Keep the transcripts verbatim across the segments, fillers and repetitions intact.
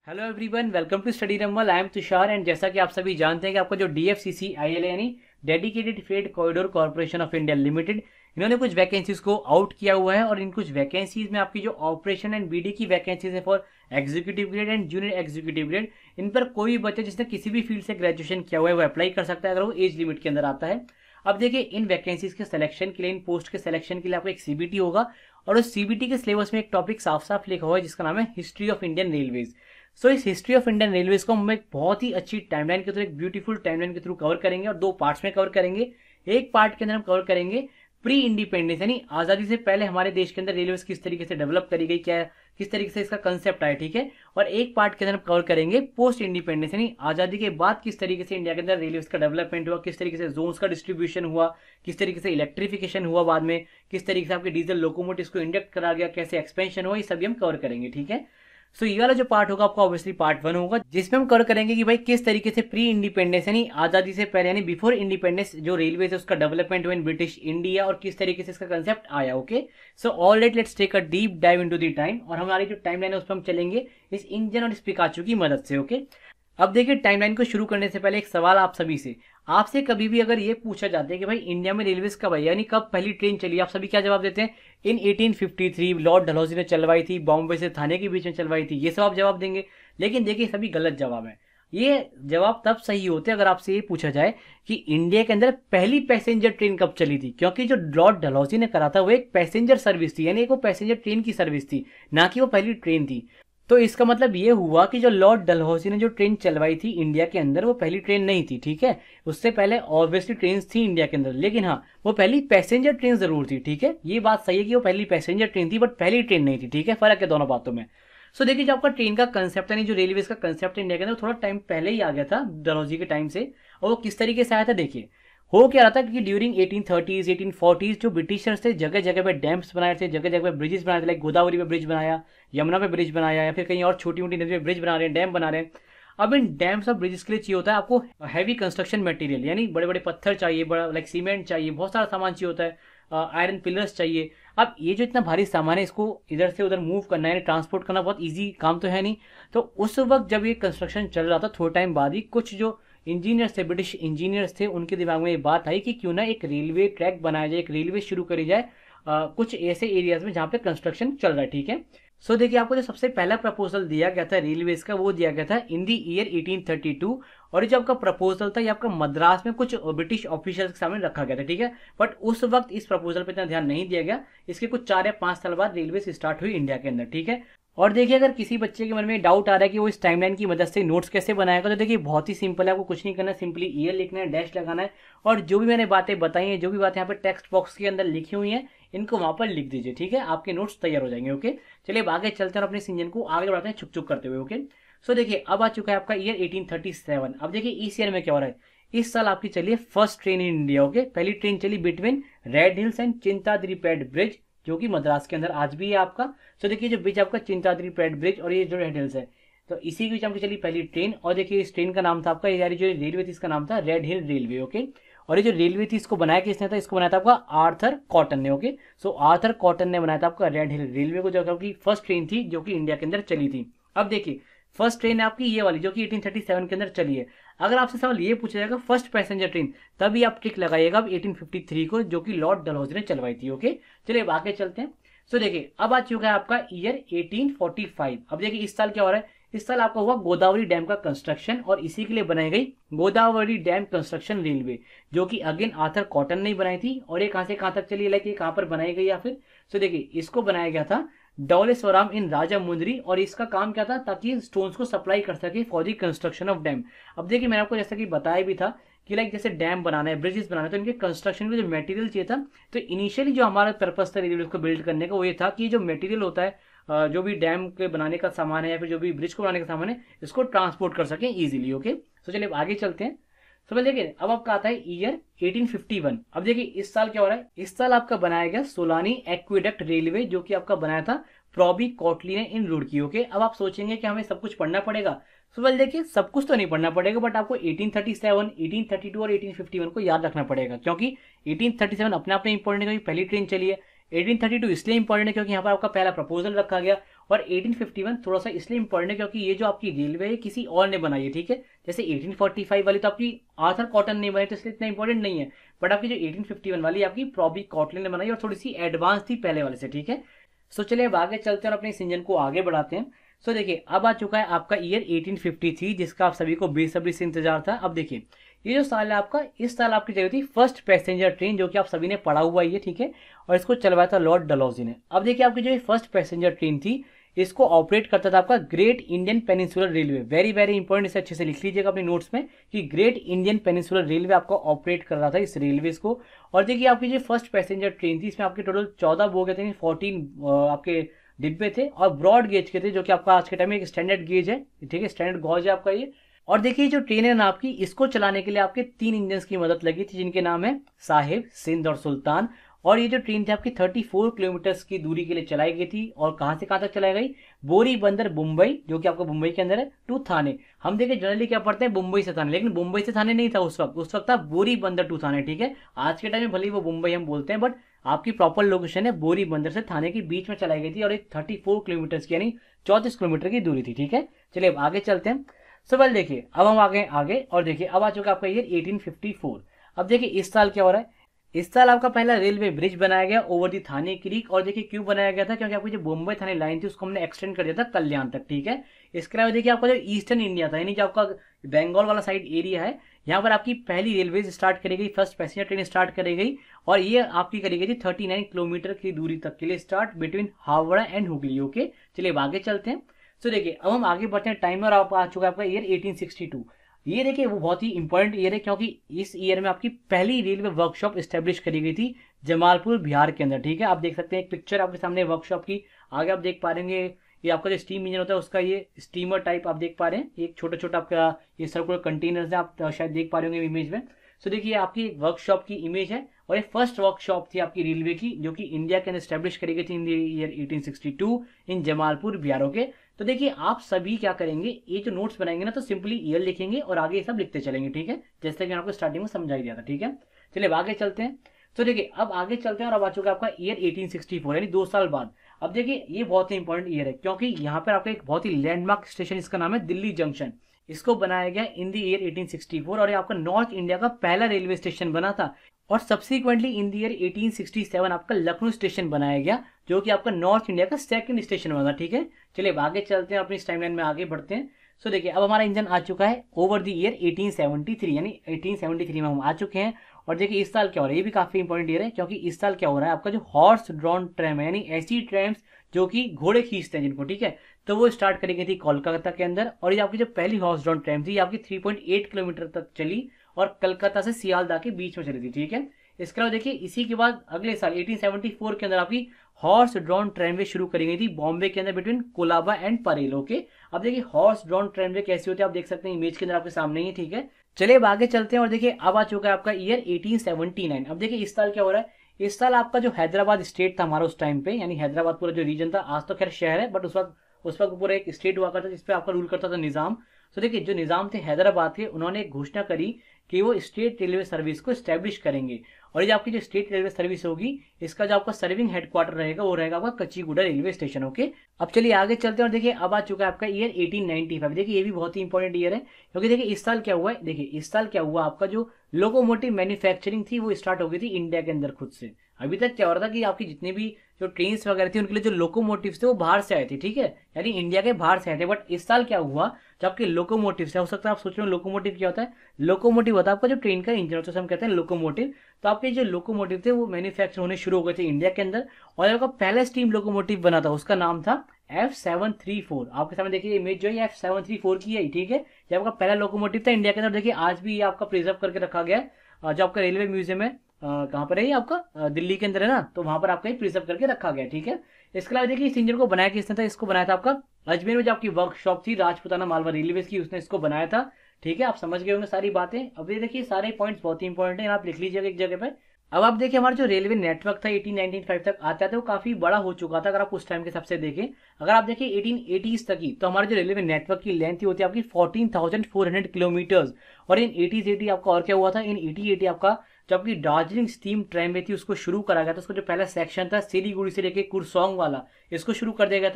Hello everyone, welcome to study rumble. I am Tushar and जैसा कि आप सभी जानते हैं कि आपका जो D F C C I L यानी dedicated freight corridor corporation of India limited, इन्होंने कुछ वैकेंसीज को आउट किया हुआ है और इन कुछ वैकेंसीज में आपकी जो ऑपरेशन एंड बीडी की वैकेंसीज है for executive grade and junior executive grade, इन पर कोई भी बच्चा जिसने किसी भी फील्ड से ग्रेजुएशन किया हुआ है वो अप्लाई कर सकता है अगर वो एज लिमिट के अंदर आता है। अब देखिए, इन वैकेंसीज के सिलेक्शन के लिए, इन पोस्ट के सिलेक्शन के लिए आपको एक सीबीटी होगा और उस सीबीटी के सिलेबस में एक टॉपिक साफ साफ लिखा हुआ है जिसका नाम है history of Indian Railways. So so, इस हिस्ट्री ऑफ इंडियन रेलवेज को हम एक बहुत ही अच्छी टाइमलाइन के थ्रू, एक ब्यूटीफुल टाइमलाइन के थ्रू कवर करेंगे और दो पार्ट्स में कवर करेंगे। एक पार्ट के अंदर हम कवर करेंगे प्री इंडिपेंडेंस यानी आज़ादी से पहले हमारे देश के अंदर रेलवेज किस तरीके से डेवलप करी गई, क्या किस तरीके से इसका कंसेप्ट आया, ठीक है। और एक पार्ट के अंदर हम कवर करेंगे पोस्ट इंडिपेंडेंस यानी आज़ादी के बाद किस तरीके से इंडिया के अंदर रेलवेज का डेवलपमेंट हुआ, किस तरीके से जोन्स का डिस्ट्रीब्यूशन हुआ, किस तरीके से इलेक्ट्रिफिकेशन हुआ, बाद में किस तरीके से आपके डीजल लोकोमोटिव्स को इंडक्ट करा गया, कैसे एक्सपेंशन हुआ, ये सभी हम कवर करेंगे, ठीक है। सो so, ये वाला जो पार्ट होगा आपका ऑब्वियसली पार्ट वन होगा जिसमें हम कवर करेंगे कि भाई किस तरीके से प्री इंडिपेंडेंस यानी आजादी से पहले यानी बिफोर इंडिपेंडेंस जो रेलवे है उसका डेवलपमेंट हुआ इन ब्रिटिश इंडिया और किस तरीके से इसका कंसेप्ट आया। Okay, so all right, let's take a deep dive into the time और हमारी जो टाइमलाइन है उस पर हम चलेंगे इस इंजन और इस पिकाचू की मदद से। ओके, अब देखिए, टाइमलाइन को शुरू करने से पहले एक सवाल आप सभी से, आपसे कभी भी अगर ये पूछा जाता है कि भाई इंडिया में रेलवेज कब आई यानी कब पहली ट्रेन चली, आप सभी क्या जवाब देते हैं? इन अठारह सौ तिरेपन लॉर्ड डलहौजी ने चलवाई थी, बॉम्बे से थाने के बीच में चलवाई थी, ये सब आप जवाब देंगे। लेकिन देखिए, सभी गलत जवाब है। ये जवाब तब सही होते अगर आपसे ये पूछा जाए कि इंडिया के अंदर पहली पैसेंजर ट्रेन कब चली थी, क्योंकि जो लॉर्ड डलहौजी ने करा था वो एक पैसेंजर सर्विस थी, यानी एक वो पैसेंजर ट्रेन की सर्विस थी, ना कि वो पहली ट्रेन थी। तो इसका मतलब ये हुआ कि जो लॉर्ड डलहौजी ने जो ट्रेन चलवाई थी इंडिया के अंदर वो पहली ट्रेन नहीं थी, ठीक है। उससे पहले ऑब्वियसली ट्रेन थी इंडिया के अंदर, लेकिन हाँ वो पहली पैसेंजर ट्रेन जरूर थी, ठीक है। ये बात सही है कि वो पहली पैसेंजर ट्रेन थी बट पहली ट्रेन नहीं थी, ठीक है। फर्क है दोनों बातों में। सो देखिए, जो आपका ट्रेन का कंसेप्ट है, जो रेलवे का कंसेप्ट इंडिया के अंदर थोड़ा टाइम पहले ही आ गया था डलहौजी के टाइम से, और वो किस तरीके से आया था देखिए। हो क्या रहा था कि during eighteen thirties eighteen forties जो ब्रिटिशर्स थे थे जगह जगह पे डैम्स बनाए थे, जगह जगह पे ब्रिजेस बनाए थे, लाइक गोदावरी पे ब्रिज बनाया, यमुना पे ब्रिज बनाया, या फिर कहीं और छोटी मोटी नदी पे ब्रिज बना रहे हैं, डैम बना रहे हैं। अब इन डैम्स और ब्रिजेस के लिए चाहिए होता है आपको हैवी कंस्ट्रक्शन मटेरियल, यानी बड़े बड़े पत्थर चाहिए, बड़ा लाइक सीमेंट चाहिए, बहुत सारा सामान चाहिए होता है, आयरन पिलर्स चाहिए। अब ये जो इतना भारी सामान है इसको इधर से उधर मूव करना है, ट्रांसपोर्ट करना बहुत ईजी काम तो है नहीं। तो उस वक्त जब ये कंस्ट्रक्शन चल रहा था, थोड़े टाइम बाद ही कुछ जो इंजीनियर्स थे, ब्रिटिश इंजीनियर्स थे, उनके दिमाग में ये बात आई कि क्यों ना एक रेलवे ट्रैक बनाया जाए, एक रेलवे शुरू करी जाए आ, कुछ ऐसे एरियाज में जहाँ पे कंस्ट्रक्शन चल रहा है, ठीक है। सो so, देखिए, आपको जो सबसे पहला प्रपोजल दिया गया था रेलवेज का वो दिया गया था in the year eighteen thirty two, और ये जो आपका प्रपोजल था ये आपका मद्रास में कुछ ब्रिटिश ऑफिशियल्स के सामने रखा गया था, ठीक है। बट उस वक्त इस प्रपोजल पर इतना ध्यान नहीं दिया गया। इसके कुछ चार या पांच साल बाद रेलवे स्टार्ट हुई इंडिया के अंदर, ठीक है। और देखिए, अगर किसी बच्चे के मन में डाउट आ रहा है कि वो इस टाइमलाइन की मदद से नोट्स कैसे बनाएगा, तो देखिए बहुत ही सिंपल है, आपको कुछ नहीं करना, सिंपली ईयर लिखना है, डैश लगाना है, और जो भी मैंने बातें बताई हैं, जो भी बातें यहाँ पे टेक्स्ट बॉक्स के अंदर लिखी हुई हैं, इनको वहां पर लिख दीजिए, ठीक है। आपके नोट्स तैयार हो जाएंगे। ओके, चलिए अब आगे चलते हैं और अपने इस इंजन को आगे बढ़ाते हैं छुक छुक करते हुए। ओके, सो देखिए, अब आ चुका है आपका ईयर एटीन थर्टी सेवन। अब देखिए इस ईयर में क्या हो रहा है, इस साल आपकी चलिए first train in India. Okay, पहली ट्रेन चली between Red Hills and Chintadripet bridge, जो कि मद्रास के अंदर आज भी है आपका। सो देखिए, जो ब्रिज आपका चिंताद्री पैड ब्रिज और ये जो रेड हिल्स है, तो इसी के बीच आपकी चली पहली ट्रेन। और देखिए, इस ट्रेन का नाम था आपका, यानी जो रेलवे थी इसका नाम था रेड हिल रेलवे। ओके, और ये जो रेलवे थी इसको बनाया किसने था? इसको बनाया था आपका आर्थर कॉटन ने। ओके, सो आर्थर कॉटन ने बनाया था आपका रेड हिल रेलवे को, जो आपकी फर्स्ट ट्रेन थी जो कि इंडिया के अंदर चली थी। अब देखिए, फर्स्ट ट्रेन है आपकी ये वाली जो कि एटीन थर्टी सेवन के अंदर चली है। अगर आपसे सवाल ये पूछा जाएगा फर्स्ट पैसेंजर ट्रेन, तभी आप टिक लगाइएगा अब एटीन फिफ्टी थ्री को, जो कि लॉर्ड डलहौजी ने चलवाई थी। ओके, चलिए अब आगे चलते हैं। सो देखिए, अब आ चुका है आपका ईयर एटीन फोर्टी फाइव। अब देखिए इस साल क्या हो रहा है, इस साल आपका हुआ गोदावरी डैम का कंस्ट्रक्शन, और इसी के लिए बनाई गई गोदावरी डैम कंस्ट्रक्शन रेलवे, जो कि अगेन आर्थर कॉटन ने बनाई थी। और ये कहां से कहां तक चली, लाइक ये कहां पर बनाई गई या फिर, सो देखिए इसको बनाया गया था डोलेश्वरम इन राजामुंदरी, और इसका काम क्या था, ताकि स्टोन्स को सप्लाई कर सके for the construction of dam. अब देखिए, मैंने आपको जैसा कि बताया भी था कि लाइक जैसे डैम बनाना है, ब्रिजेस बनाना है, तो इनके कंस्ट्रक्शन में जो मटेरियल चाहिए था, तो इनिशियली जो हमारा पर्पस था रेलवे को बिल्ड करने का वो ये था कि जो मटेरियल होता है, जो भी डैम के बनाने का सामान है या फिर जो भी ब्रिज को बनाने का सामान है, इसको ट्रांसपोर्ट कर सकें इजीली। ओके, तो चलिए अब आगे चलते हैं। तो देखिए, अब आपका आता है ईयर एटीन फिफ्टी वन। अब देखिए इस साल क्या हो रहा है, इस साल आपका बनाया गया सोलानी एक्विडक्ट रेलवे, जो कि आपका बनाया था प्रॉबी कॉटली ने इन रुड़की। ओके, अब आप सोचेंगे कि हमें सब कुछ पढ़ना पड़ेगा। सो वेल देखिए, सब कुछ तो नहीं पढ़ना पड़ेगा, बट आपको eighteen thirty seven, eighteen thirty two और एटीन फिफ्टी वन को याद रखना पड़ेगा, क्योंकि एटीन थर्टी सेवन अपने आप में इंपॉर्टेंट है क्योंकि पहली ट्रेन चली है। एटीन थर्टी टू इसलिए इंपॉर्टेंट है क्योंकि यहाँ पर आपका पहला प्रपोजल रखा गया, और एटीन फिफ्टी वन थोड़ा सा इसलिए इंपॉर्टेंट है क्योंकि ये जो आपकी रेलवे है किसी और ने बनाई है, ठीक है। जैसे एटीन फोर्टी फाइव वाली तो आपकी आर्थर कॉटन ने बनाई, तो इसलिए इतना इंपॉर्टेंट नहीं है। बट आपकी जो एटीन फिफ्टी वन वाली आपकी प्रॉबी कॉटलन ने बनाई और थोड़ी सी एडवांस थी पहले वाले से, ठीक है। सो चलिए अब आगे चलते हैं और अपने इस इंजन को आगे बढ़ाते हैं। सो देखिए अब आ चुका है आपका ईयर एटीन फिफ्टी थ्री, जिसका आप सभी को बेसब्री से इंतजार था। अब देखिए ये जो साल है आपका, इस साल आपकी चली थी फर्स्ट पैसेंजर ट्रेन, जो कि आप सभी ने पढ़ा हुआ ही है, ठीक है। और इसको चलवाया था लॉर्ड डलहौजी ने। अब देखिए आपकी जो फर्स्ट पैसेंजर ट्रेन थी, इसको ऑपरेट करता था आपका Great Indian Peninsular Railway. Very very important, इसे अच्छे से लिख लीजिएगा अपने नोट्स में कि ग्रेट इंडियन पेनिनसुलर रेलवे आपका ऑपरेट कर रहा था इस रेलवे को। और देखिए आपकी जो फर्स्ट पैसेंजर ट्रेन थी, इसमें आपके टोटल चौदह बोगे थे, फोर्टीन आपके डिब्बे थे और ब्रॉड गेज के थे, जो कि आपका आज के टाइम में एक स्टैंडर्ड गेज है, ठीक है, स्टैंडर्ड गॉज है आपका ये। और देखिए जो ट्रेन है ना आपकी, इसको चलाने के लिए आपके तीन इंजन की मदद लगी थी, जिनके नाम है साहिब, सिंध और सुल्तान। और ये जो ट्रेन थी आपकी चौंतीस किलोमीटर की दूरी के लिए चलाई गई थी। और कहां से कहां तक चलाई गई? बोरी बंदर मुंबई, जो कि आपको मुंबई के अंदर है, टू थाने। हम देखिए जनरली क्या पढ़ते हैं, मुंबई से थाने, लेकिन मुंबई से थाने नहीं था उस वक्त, उस वक्त था बोरी बंदर टू थाने, ठीक है। आज के टाइम में भले ही वो मुंबई हम बोलते हैं, बट आपकी प्रॉपर लोकेशन है बोरी बंदर से थाने के बीच में चलाई गई थी और एक थर्टी फोर किलोमीटर की यानी चौंतीस किलोमीटर की दूरी थी, ठीक है। चलिए अब आगे चलते हैं। सो वेल देखिए अब हम आगे आगे और देखिए अब आ चुका आपका ईयर एटीन फिफ्टी फोर। अब देखिए इस साल क्या हो रहा है, इस साल आपका पहला रेलवे ब्रिज बनाया गया ओवर दी थाने क्रीक। और देखिए क्यों बनाया गया था, क्योंकि आपकी जो मुंबई थाने लाइन थी उसको हमने एक्सटेंड कर दिया था कल्याण तक, ठीक है। इसके अलावा देखिए आपका जो ईस्टर्न इंडिया था, यानी जो आपका बंगाल वाला साइड एरिया है, यहाँ पर आपकी पहली रेलवे स्टार्ट करी गई, फर्स्ट पैसेंजर ट्रेन स्टार्ट करी गई। और ये आपकी करी गई थी थर्टी नाइन किलोमीटर की दूरी तक के लिए start between Howrah and Hooghly, okay. चलिए अब आगे चलते हैं। तो देखिए अब हम आगे बढ़ते हैं, टाइमर आप आ चुका है आपका ईयर एटीन सिक्सटी टू। ये देखिए वो बहुत ही इंपॉर्टेंट ईयर है, क्योंकि इस ईयर में आपकी पहली रेलवे वर्कशॉप स्टैब्लिश करी गई थी जमालपुर बिहार के अंदर, ठीक है। आप देख सकते हैं एक पिक्चर आपके सामने वर्कशॉप की, आगे आप देख पा रहे हैं ये आपका जो स्टीम इंजन होता है उसका ये स्टीमर टाइप आप देख पा रहे हैं, एक छोटा छोटा आपका ये सर्कुलर कंटेनर्स है, आप शायद देख पा रहे होंगे इमेज में। सो देखिए आपकी वर्कशॉप की इमेज है और ये फर्स्ट वर्कशॉप थी आपकी रेलवे की, जो कि इंडिया के अंदर स्टैब्लिश करी गई थी in year eighteen sixty two in Jamalpur Bihar के। तो देखिए आप सभी क्या करेंगे, ये जो नोट्स बनाएंगे ना, तो सिंपली ईयर लिखेंगे और आगे ये सब लिखते चलेंगे, ठीक है, जैसे कि आपको स्टार्टिंग में समझाई दिया था, ठीक है। चलिए अब आगे चलते हैं। तो देखिए अब आगे चलते हैं और अब आ चुका है आपका ईयर एटीन सिक्सटी फोर, यानी दो साल बाद। अब देखिए ये बहुत ही इंपॉर्टेंट ईयर है, क्योंकि यहाँ पर आपका एक बहुत ही लैंडमार्क स्टेशन, इसका नाम है दिल्ली जंक्शन। इसको बनाया गया in the year eighteen sixty four और ये आपका नॉर्थ इंडिया का पहला रेलवे स्टेशन बना था। और subsequently in the year eighteen sixty seven आपका लखनऊ स्टेशन बनाया गया, जो कि आपका नॉर्थ इंडिया का सेकंड स्टेशन बना, ठीक है। चलिए अब आगे चलते हैं, अपनी इस टाइमलाइन में आगे बढ़ते हैं। सो देखिए अब हमारा इंजन आ चुका है over the year eighteen seventy three, यानी एटीन सेवेंटी थ्री में हम आ चुके हैं। और देखिए इस साल क्या हो रहा है, ये भी काफी इंपॉर्टेंट ईयर है, क्योंकि इस साल क्या हो रहा है, आपका जो हॉर्स ड्रॉन ट्रैम है, यानी ऐसी ट्रैम्स जो कि घोड़े खींचते हैं जिनको, ठीक है, तो वो स्टार्ट करी गई थी कोलकाता के अंदर। और ये आपकी जो पहली हॉर्स ड्रॉन ट्रैम थी, ये आपकी थ्री पॉइंट एट किलोमीटर तक चली और कलकत्ता से सियालदा के बीच में चली थी, ठीक है। इसके अलावा देखिए इसी के बाद अगले साल एटीन सेवेंटी फोर के अंदर आपकी हॉर्स ड्रॉन ट्रेनवे शुरू करी गई थी बॉम्बे के अंदर between Colaba and Parel, okay. अब देखिए हॉर्स ड्रॉन ट्रेनवे कैसी होती है आप देख सकते हैं इमेज के अंदर आपके सामने ही, ठीक है। चलिए अब आगे चलते हैं और देखिए अब आ चुका है आपका ईयर एटीन सेवेंटी नाइन। अब देखिए इस साल क्या हो रहा है, इस साल आपका जो हैदराबाद स्टेट था हमारा उस टाइम पे, यानी हैदराबाद पूरा जो रीजन था, आज तो खैर शहर है, बट उस वक्त उस वक्त पूरा एक स्टेट हुआ करता जिसपे आपका रूल करता था निजाम। तो देखिए जो निजाम थे हैदराबाद के, उन्होंने एक घोषणा करी कि वो स्टेट रेलवे सर्विस को स्टैब्लिश करेंगे। और ये आपकी जो स्टेट रेलवे सर्विस होगी, इसका जो आपका सर्विंग हेडक्वार्टर रहेगा वो रहेगा आपका कच्चीगुड़ा रेलवे स्टेशन, ओके। अब चलिए आगे चलते हैं और देखिए अब आ चुका है आपका ईयर एटीन नाइंटी फाइव। देखिए ये भी बहुत ही इंपॉर्टेंट ईयर है, क्योंकि देखिए इस साल क्या हुआ है, देखिए इस साल क्या हुआ, आपका जो लोकोमोटिव मैन्युफैक्चरिंग थी वो स्टार्ट हो गई थी इंडिया के अंदर खुद से। अभी तक क्या हो रहा था कि आपकी जितनी भी जो ट्रेन वगैरह थी उनके लिए जो लोकोमोटिव्स थे वो बाहर से आए थे, ठीक है, यानी इंडिया के बाहर से आए थे। बट इस साल क्या हुआ, जो आपके लोकोमोटिव्स है, हो सकता है आप सोच रहे हो लोकोमोटिव क्या होता है, लोकोमोटिव होता है आपका जो ट्रेन का इंजन होता है, हम कहते हैं लोकोमोटिव। तो आपके जो लोकोमोटिव थे वो मैन्युफैक्चर होने शुरू हो गए थे इंडिया के अंदर। और आपका पहला स्टीम लोकोमोटिव बना था, उसका नाम था एफ सेवन थ्री फोर। आपके सामने देखिए इमेज जो है एफ सेवन थ्री फोर की है, ठीक है। ये आपका पहला लोकोमोटिव था इंडिया के अंदर। देखिए आज भी ये आपका प्रिजर्व करके रखा गया है, जो आपका रेलवे म्यूजियम है, कहाँ पर है ये आपका, दिल्ली के अंदर है ना, तो वहां पर आपका प्रिजर्व करके रखा गया, ठीक है। इसके अलावा देखिए इस इंजन को बनाया किसने था, इसको बनाया था आपका अजमेर में जो आपकी वर्कशॉप थी राजपुताना मालवा रेलवे की, उसने इसको बनाया था, ठीक है। आप समझ गए होंगे सारी बातें। अब ये देखिए सारे पॉइंट्स बहुत ही इंपॉर्टेंट है, आप लिख लीजिएगा एक जगह पे। अब आप देखिए हमारा जो रेलवे नेटवर्क था एटीन नाइंटी फाइव तक आता था वो काफी बड़ा हो चुका था, अगर आप उस टाइम के हिसाब से देखें। अगर आप देखिए एटीन एटीज़ तक ही, तो हमारे जो रेलवे नेटवर्क की लेंथ होती है आपकी fourteen thousand four hundred kilometres. और इन एटीज़ एटी आपका और क्या हुआ था, इन एटी एटी आपका जो आपकी दार्जिलिंग स्टीम ट्रेनवे थी उसको शुरू करा गया था। उसका जो पहला सेक्शन था सिलीगुड़ी से लेके कुरसोंग वाला, इसको शुरू कर दिया गया था।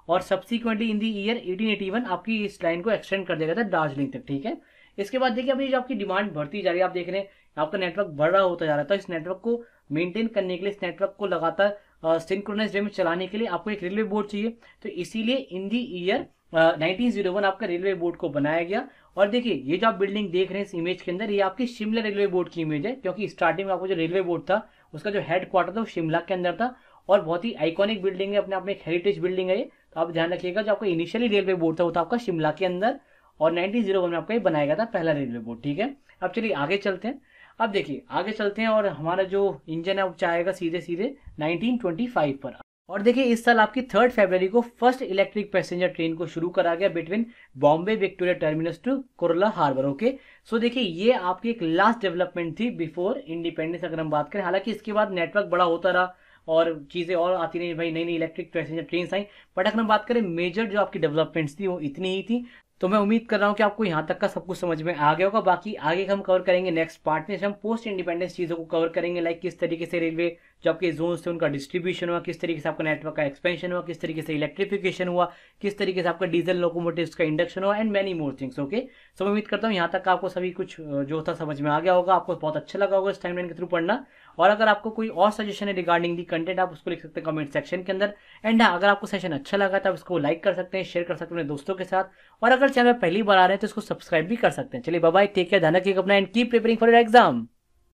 और subsequently in the year eighteen eighty one आपकी इस लाइन को एक्सटेंड कर देगा था दार्जिलिंग तक, ठीक है। इसके बाद देखिए अपनी जो आपकी डिमांड बढ़ती जा रही है, आप देख रहे हैं आपका नेटवर्क बढ़ रहा होता जा रहा था। इस नेटवर्क को मेंटेन करने के लिए, इस नेटवर्क को लगातार सिंक्रोनाइज वे में चलाने के लिए आपको एक रेलवे बोर्ड चाहिए। तो इसीलिए in the year nineteen o one आपका रेलवे बोर्ड को बनाया गया। और देखिए ये जो आप बिल्डिंग देख रहे हैं इस इमेज के अंदर, ये आपकी शिमला रेलवे बोर्ड की इमेज है, क्योंकि स्टार्टिंग में आपको जो रेलवे बोर्ड था उसका जो हेड क्वार्टर था वो शिमला के अंदर था। और बहुत ही आइकॉनिक बिल्डिंग है, अपने आप में एक हेरिटेज बिल्डिंग है ये। तो आप ध्यान रखिएगा, जो आपका इनिशियली रेलवे बोर्ड था वो था आपका शिमला के अंदर, और नाइनटीन ओ वन में आपका ये बनाया गया था पहला रेलवे बोर्ड, ठीक है। अब चलिए आगे चलते हैं। अब देखिए आगे चलते हैं और हमारा जो इंजन है वो जाएगा सीधे सीधे नाइनटीन ट्वेंटी फाइव पर। और देखिए इस साल आपकी थर्ड फरवरी को फर्स्ट इलेक्ट्रिक पैसेंजर ट्रेन को शुरू करा गया between Bombay Victoria Terminus to Kurla harbour, okay. So देखिए ये आपकी एक लास्ट डेवलपमेंट थी बिफोर इंडिपेंडेंस, अगर हम बात करें। हालांकि इसके बाद नेटवर्क बड़ा होता रहा और चीजें और आती रही, भाई नई नई इलेक्ट्रिक पैसेंजर ट्रेन आई, बट अगर हम बात करें मेजर जो आपकी डेवलपमेंट्स थी वो इतनी ही थी। तो मैं उम्मीद कर रहा हूँ कि आपको यहाँ तक का सब कुछ समझ में आ गया होगा। बाकी आगे हम कवर करेंगे नेक्स्ट पार्ट में, हम पोस्ट इंडिपेंडेंस चीज़ों को कवर करेंगे, लाइक किस तरीके से रेलवे जो आपके जोन्स थे उनका डिस्ट्रीब्यूशन हुआ, किस तरीके से आपका नेटवर्क का एक्सपेंशन हुआ, किस तरीके से इलेक्ट्रिफिकेशन हुआ, किस तरीके से आपका डीजल लोकोमोटिव्स का इंडक्शन हुआ, and many more things, okay. So मैं उम्मीद करता हूँ यहाँ तक आपको सभी कुछ जो था समझ में आ गया होगा, आपको बहुत अच्छा लगा होगा इस टाइमलाइन के थ्रू पढ़ना। और अगर आपको कोई और सजेशन है रिगार्डिंग दी कंटेंट, आप उसको लिख सकते हैं कमेंट सेक्शन के अंदर। एंड अगर आपको सेशन अच्छा लगा तो आप इसको लाइक कर सकते हैं, शेयर कर सकते हैं अपने दोस्तों के साथ, और अगर चैनल पहली बार आ रहे हैं तो इसको सब्सक्राइब भी कर सकते हैं। चलिए बाय बाय, टेक केयर, ध्यान रखिएगा अपना, and keep preparing for your exam.